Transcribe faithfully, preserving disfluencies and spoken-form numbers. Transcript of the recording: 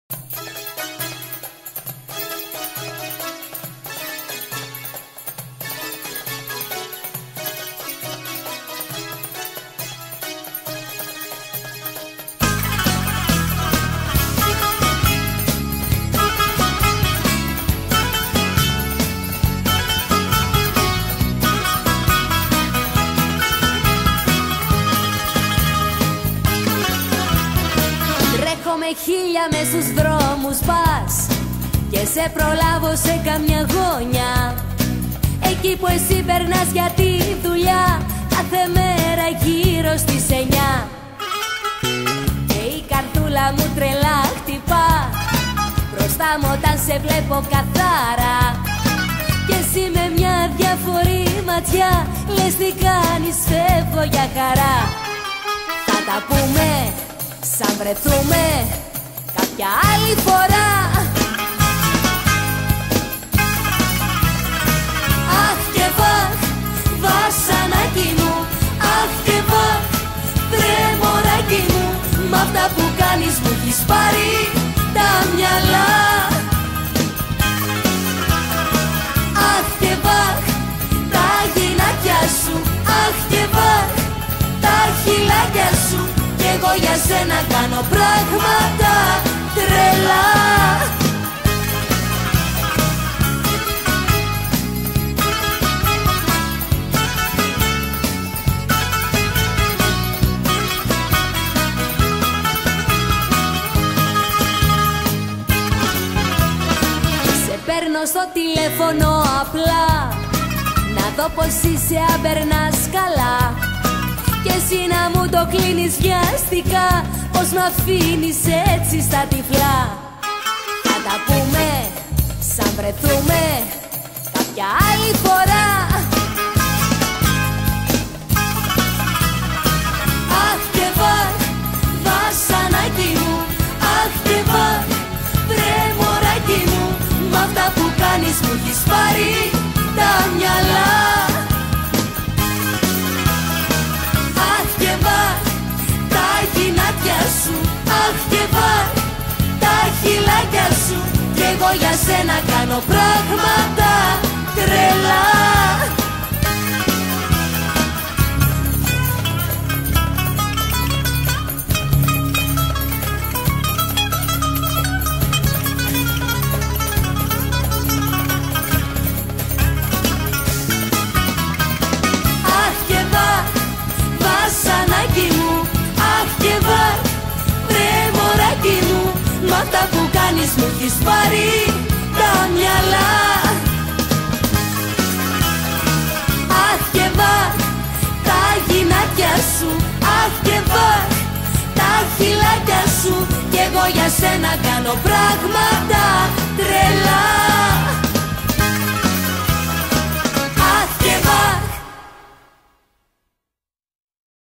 Με χίλια μες στους δρόμους πας και σε προλάβω σε καμιά γωνιά, εκεί που εσύ περνάς για τη δουλειά, κάθε μέρα γύρω στις εννιά. Και η καρδούλα μου τρελά χτυπά μπροστά μου όταν σε βλέπω καθαρά, και εσύ με μια διαφορή ματιά λες τι κάνεις, φεύγω για χαρά. Θα τα πούμε σαν βρεθούμε κάποια άλλη φορά. Αχ και βαχ, βασανάκι μου, αχ και βαχ, βρε μωράκι μου, μ' αυτά που κάνεις μου έχεις πάρει τα μυαλά. Αχ και βαχ, τα γυνάκια σου, αχ και βαχ, τα χειλάκια σου, κι εγώ για σένα κάνω πράγματα τρελά. Σε παίρνω στο τηλέφωνο απλά να δω πως είσαι, αν περνάς καλά, και εσύ να μου το κλείνεις βιαστικά, πως μ' αφήνεις έτσι στα τυφλά. Θα τα πούμε σαν βρεθούμε κάποια άλλη φορά. Αχ και βαχ, βασανάκι μου, αχ και βαχ, βρε μωράκι μου, μ' αυτά που κάνεις μου έχεις πάρει τα μυαλά. Αχ και βαχ, τα χειλάκια σου, κι εγώ για σένα κάνω πράγματα τρελά. Αχ και βαχ, βασανάκι μου, αχ και βαχ, μ' αυτά που κάνεις μου έχεις πάρει τα μυαλά. Αχ και βαχ, τα γυνάκια σου, αχ και βαχ, τα χειλάκια σου, κι εγώ για σένα κάνω πράγματα